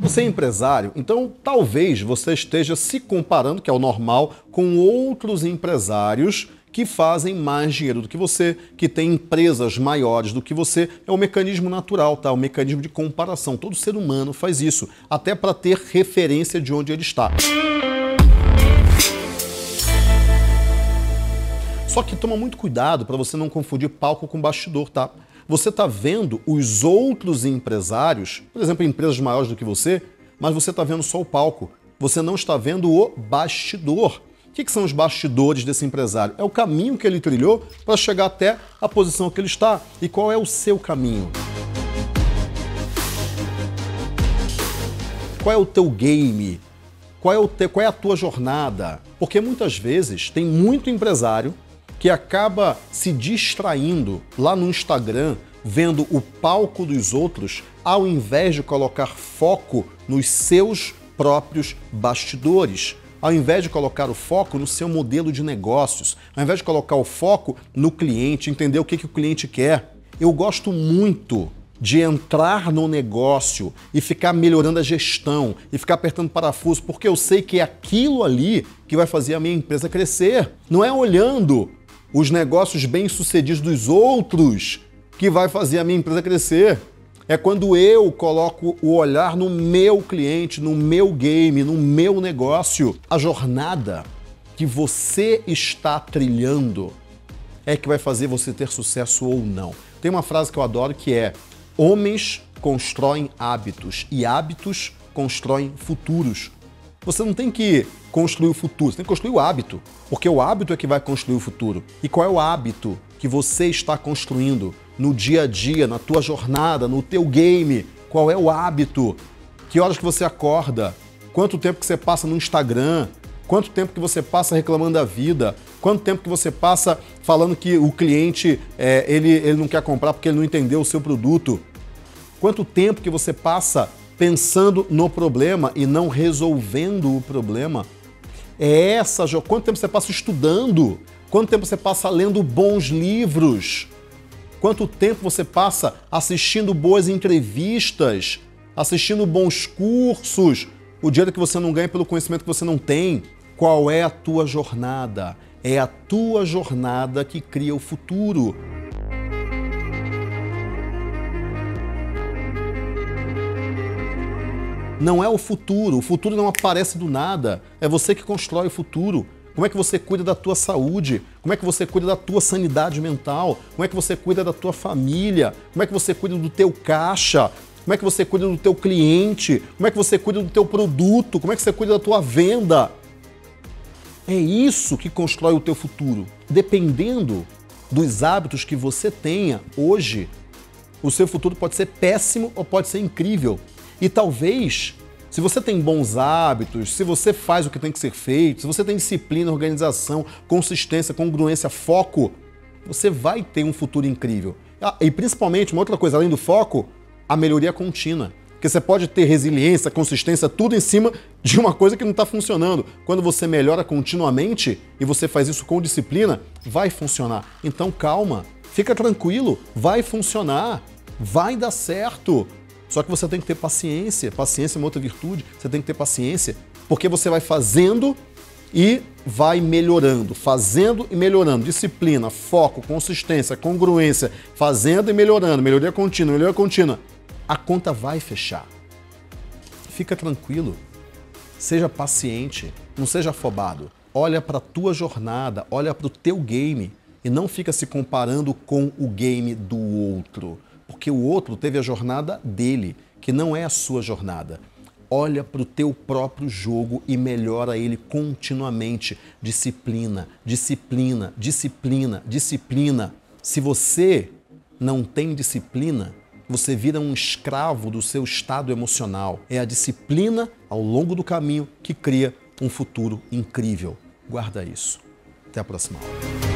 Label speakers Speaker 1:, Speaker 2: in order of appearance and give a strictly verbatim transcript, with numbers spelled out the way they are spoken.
Speaker 1: Você é empresário, então talvez você esteja se comparando, que é o normal, com outros empresários que fazem mais dinheiro do que você, que têm empresas maiores do que você. É um mecanismo natural, tá? Um mecanismo de comparação. Todo ser humano faz isso, até para ter referência de onde ele está. Só que toma muito cuidado para você não confundir palco com bastidor, tá? Você está vendo os outros empresários, por exemplo, empresas maiores do que você, mas você está vendo só o palco. Você não está vendo o bastidor. O que, que são os bastidores desse empresário? É o caminho que ele trilhou para chegar até a posição que ele está. E qual é o seu caminho? Qual é o teu game? Qual é, o te... qual é a tua jornada? Porque muitas vezes tem muito empresário que acaba se distraindo lá no Instagram, vendo o palco dos outros, ao invés de colocar foco nos seus próprios bastidores, ao invés de colocar o foco no seu modelo de negócios, ao invés de colocar o foco no cliente, entender o que, que o cliente quer. Eu gosto muito de entrar no negócio e ficar melhorando a gestão e ficar apertando parafuso, porque eu sei que é aquilo ali que vai fazer a minha empresa crescer. Não é olhando os negócios bem-sucedidos dos outros que vai fazer a minha empresa crescer. É quando eu coloco o olhar no meu cliente, no meu game, no meu negócio. A jornada que você está trilhando é que vai fazer você ter sucesso ou não. Tem uma frase que eu adoro que é: homens constroem hábitos e hábitos constroem futuros. Você não tem que construir o futuro, você tem que construir o hábito, porque o hábito é que vai construir o futuro. E qual é o hábito que você está construindo no dia a dia, na tua jornada, no teu game? Qual é o hábito? Que horas que você acorda? Quanto tempo que você passa no Instagram? Quanto tempo que você passa reclamando da vida? Quanto tempo que você passa falando que o cliente é, ele, ele não quer comprar porque ele não entendeu o seu produto? Quanto tempo que você passa pensando no problema e não resolvendo o problema? É essa, quanto tempo você passa estudando? Quanto tempo você passa lendo bons livros? Quanto tempo você passa assistindo boas entrevistas, assistindo bons cursos? O dinheiro que você não ganha pelo conhecimento que você não tem. Qual é a tua jornada? É a tua jornada que cria o futuro. Não é o futuro, o futuro não aparece do nada, é você que constrói o futuro. Como é que você cuida da tua saúde? Como é que você cuida da tua sanidade mental? Como é que você cuida da tua família? Como é que você cuida do teu caixa? Como é que você cuida do teu cliente? Como é que você cuida do teu produto? Como é que você cuida da tua venda? É isso que constrói o teu futuro. Dependendo dos hábitos que você tenha hoje, o seu futuro pode ser péssimo ou pode ser incrível. E talvez, se você tem bons hábitos, se você faz o que tem que ser feito, se você tem disciplina, organização, consistência, congruência, foco, você vai ter um futuro incrível. Ah, e principalmente, uma outra coisa, além do foco, a melhoria contínua. Porque você pode ter resiliência, consistência, tudo em cima de uma coisa que não está funcionando. Quando você melhora continuamente e você faz isso com disciplina, vai funcionar. Então calma, fica tranquilo, vai funcionar, vai dar certo. Só que você tem que ter paciência. Paciência é uma outra virtude. Você tem que ter paciência, porque você vai fazendo e vai melhorando, fazendo e melhorando. Disciplina, foco, consistência, congruência, fazendo e melhorando, melhoria contínua, melhoria contínua. A conta vai fechar. Fica tranquilo. Seja paciente, não seja afobado. Olha para a tua jornada, olha para o teu game e não fica se comparando com o game do outro. Porque o outro teve a jornada dele, que não é a sua jornada. Olha para o teu próprio jogo e melhora ele continuamente. Disciplina, disciplina, disciplina, disciplina. Se você não tem disciplina, você vira um escravo do seu estado emocional. É a disciplina ao longo do caminho que cria um futuro incrível. Guarda isso. Até a próxima aula.